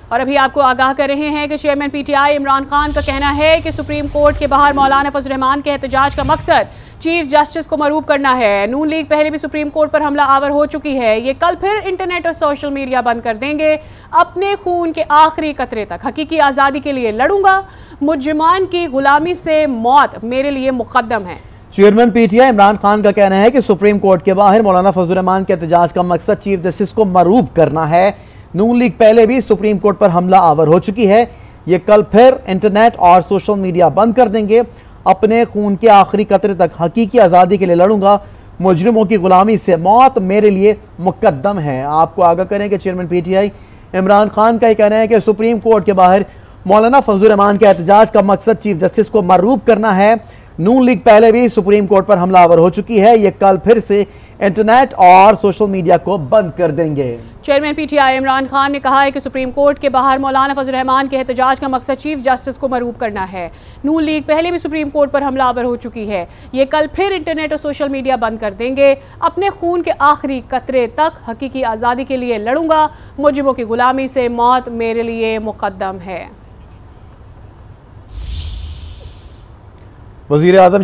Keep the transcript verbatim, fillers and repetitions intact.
और अभी आपको आगाह कर रहे हैं कि चेयरमैन पीटीआई इमरान खान का कहना है कि सुप्रीम कोर्ट के बाहर मौलाना फजल रहमान के एहतजाज का मकसद चीफ जस्टिस को मरूब करना है। नून लीग पहले भी सुप्रीम कोर्ट पर हमला आवर हो चुकी है, ये कल फिर इंटरनेट और सोशल मीडिया बंद कर देंगे। अपने खून के आखिरी कतरे तक हकीकी आज़ादी के लिए लड़ूंगा, मुजरिमान की गुलामी से मौत मेरे लिए मुकद्दम है। चेयरमैन पीटीआई इमरान खान का कहना है कि सुप्रीम कोर्ट के बाहर मौलाना फजल रहमान के एहतजाज का मकसद चीफ जस्टिस को मरूब करना है। नून लीग पहले भी सुप्रीम कोर्ट पर हमला आवर हो चुकी है, ये कल फिर इंटरनेट और सोशल मीडिया बंद कर देंगे। अपने खून के आखिरी कतरे तक हकीकी आज़ादी के लिए लड़ूंगा, मुजरिमों की गुलामी से मौत मेरे लिए मुकद्दम है। आपको आगाह करें कि चेयरमैन पीटीआई इमरान खान का यह कहना है कि सुप्रीम कोर्ट के बाहर मौलाना फजल रहमान के एहतजाज का मकसद चीफ जस्टिस को मरूब करना है। नून लीग पहले भी सुप्रीम कोर्ट पर हमलावर हो चुकी है, ये कल फिर से इंटरनेट और सोशल मीडिया को बंद कर देंगे। चेयरमैन पीटीआई इमरान खान ने कहा है कि सुप्रीम कोर्ट के बाहर मौलाना फजल रहमान के एहतजाज का मकसद चीफ जस्टिस को मरूब करना है। नून लीग पहले भी सुप्रीम कोर्ट पर हमलावर हो चुकी है, ये कल फिर इंटरनेट और सोशल मीडिया बंद कर देंगे। अपने खून के आखिरी कतरे तक हकीकी आज़ादी के लिए लड़ूंगा, मुजरिमों की गुलामी से मौत मेरे लिए मुकद्दम है। वज़ीर आज़म